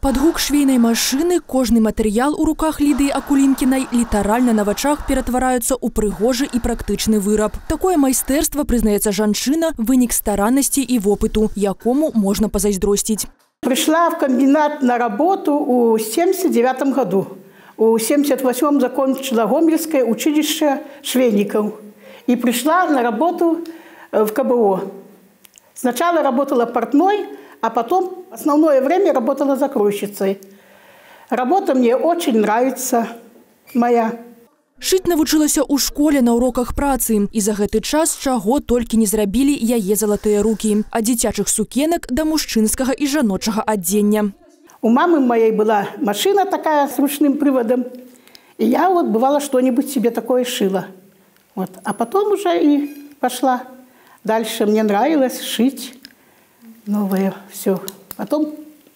Под гук швейной машины кожный материал у руках Лидии Акулинкиной літаральна на вачах ператвараюцца ў прыгожы і практычны выраб. Такое майстэрства, прызнаецца жанчына, вынік стараннасці і вопыту, якому можна пазайздросціць. Пришла в комбинат на работу в 1979 году. В 1978 закончила Гомельское училище швейников. И пришла на работу в КБО. Сначала работала портной, а потом основное время работала закройщицей. Работа мне очень нравится, моя. Шыць навучылася ў школе на уроках працы. І за гэты час чаго толькі не зрабілі яе залатыя рукі. Ад дзіцячых сукенак да мужчынскага і жаночага адзення. У мамы моей была машина такая с ручным приводом. И я вот бывало что-нибудь себе такое шила. Вот. А потом уже и пошла. Дальше мне нравилось шить новое все. Потом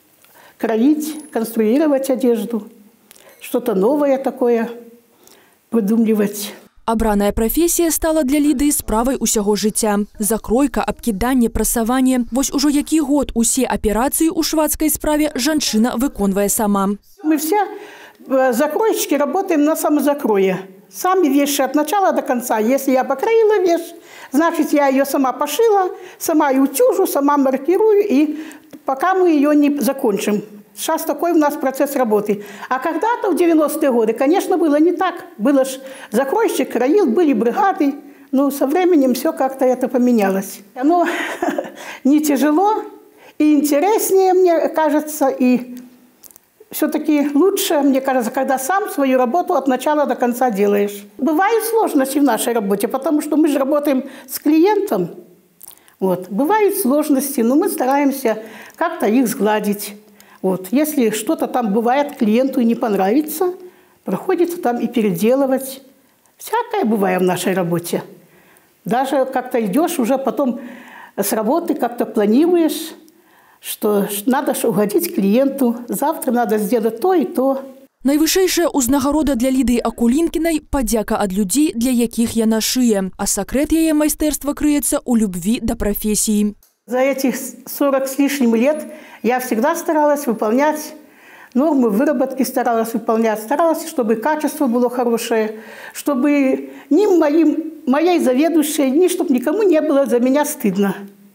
кроить, конструировать одежду. Что-то новое такое придумливать. Абраная прафесія стала для Лідыі справай усяго жыцця. Закройка, абкіданне, прасаванне. Вось ужо які год усе аперацыі ў швадскай справе жанчына выконвае сама. Мы все закройщики работаем на самозакрое. Сами вещи от начала до конца. Если я покроила вещь, значит, я ее сама пошила, сама ее утюжу, сама маркирую, и пока мы ее не закончим. Сейчас такой у нас процесс работы. А когда-то в 90-е годы, конечно, было не так. Было ж закройщик, кроил, были бригады. Но со временем все как-то это поменялось. Оно не тяжело и интереснее, мне кажется, и все-таки лучше, мне кажется, когда сам свою работу от начала до конца делаешь. Бывают сложности в нашей работе, потому что мы же работаем с клиентом. Вот. Бывают сложности, но мы стараемся как-то их сгладить. Вот. Если что-то там бывает, клиенту не понравится, приходится там и переделывать. Всякое бывает в нашей работе. Даже как-то идешь, уже потом с работы как-то планируешь, что надо угодить клиенту, завтра надо сделать то и то. Найвышэйшая ўзнагарода для Лідыі Акулінкінай – падзяка ад людзей, для якіх яна шые. А сакрэт яе майстэрства крыецца ў любві да прафесіі. За этих 40 с лишним лет я всегда старалась выполнять нормы выработки, старалась, чтобы качество было хорошее, чтобы ни моей заведующей, ни чтобы никому не было за меня стыдно.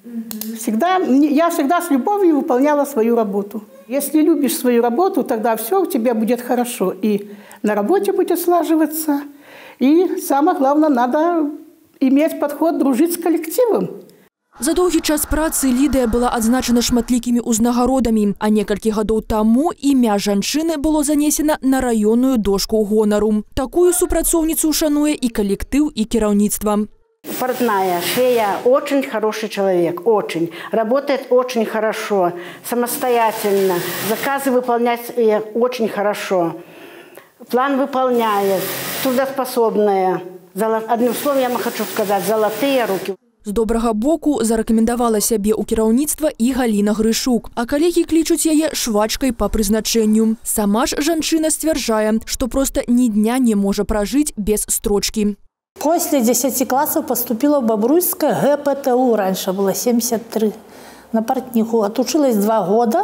Я всегда с любовью выполняла свою работу. Если любишь свою работу, тогда все у тебя будет хорошо. И на работе будет слаживаться. И самое главное, надо иметь подход, дружить с коллективом. За доўгі час працы Лідыя была адзначана шматлікімі ўзнагародамі, а некалькі гадоў таму імя жанчыны было занесена на раённую дошку гонару. Такую супрацоўніцу шануе і калектыў, і кіраўніцтва. Портная, швея, очень хороший человек, очень. Работает очень хорошо, самостоятельно. Заказы выполнять очень хорошо. План выполняет, трудоспособная. Одним словом, я хочу сказать, золотые руки. З добрага боку зарэкамендавала сябе ў кіраўніцтва і Галіна Грышук, а калегі клічуць яе швачкай па прызначэнню. Сама ж жанчына сцвярджае, што проста ні дня не можа пражыць без строчкі. После 10 классов поступила в Бобруйское ГПТУ, раньше было 73, на портниху. Отучилась 2 года.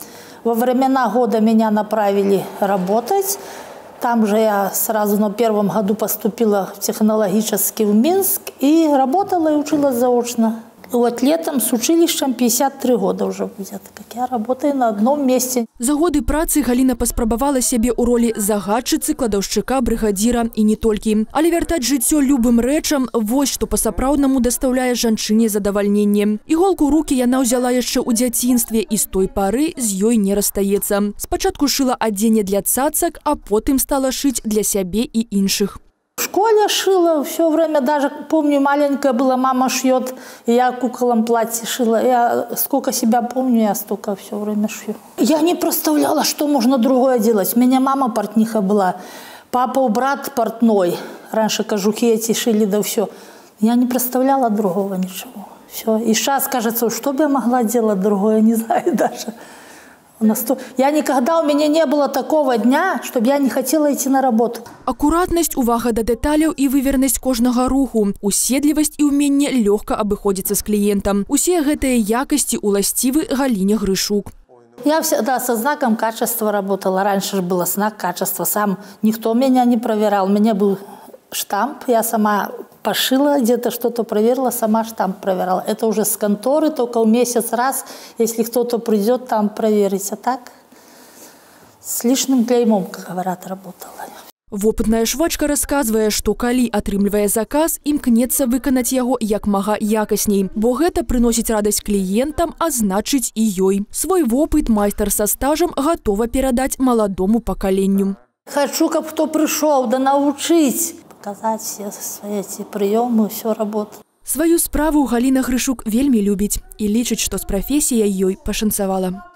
Во времена года меня направили работать. Там же я сразу на 1-м году поступила в технологический в Минск и работала и училась заочно. Вот летом с училищем 53 года уже будет, как я работаю на одном месте. За годы працы Галіна паспрабавала сябе ў ролі загадчыцы, кладаўшчыка, брыгадзіра і не толькі. Але вяртаць жыццё любым рэчам – вось што па-сапраўднаму дастаўляе жанчыне задавальненне. Іголку ў рукі яна ўзяла яшчэ ў дзяцінстве і з той пары з ёй не расстаецца. Спачатку шыла адзенне для цацак, а потым стала шыць для сябе і іншых. В школе шила все время, даже помню, маленькая была, мама шьет, и я куколам платье шила. Я сколько себя помню, я столько все время шью. Я не представляла, что можно другое делать. У меня мама портниха была, папа, брат портной. Раньше кожухи эти шили, да все. Я не представляла другого ничего. Все. И сейчас, кажется, что бы я могла делать другое, не знаю даже. Я никогда, у меня не было такого дня, чтобы я не хотела идти на работу. Акуратнасць, увага да дэталяў і вывернасць кожнага руху, уседлівасць і ўменне лёгка абыходзіцца з кліентам. Усе гэтыя якасці уласцівы Галіне Грышук. Я всегда со знаком качества работала. Раньше же было знак качества. Сам никто меня не проверял. У меня был штамп. Я сама пошила, где-то что-то проверила, сама штамп проверяла. Это уже с конторы, только в месяц раз, если кто-то придет, там проверить. А так с лишним клеймом, как говорят, работала. Вопытная швачка рассказывае, што калі атрымлівае заказ, імкнецца выканаць яго як мага якасней, бо гэта прыносіць радасць кліентам, а значыць і ёй. Свой вопыт майстар са стажам гатова перадаць маладому пакаленню. Хочу, каб хто прыйшоў, да навучыць, показать все свои эти приемы, всю работу. Сваю справу Галіна Грышук вельмі любіць і лічыць, што з прафесіяй ёй пашанцавала.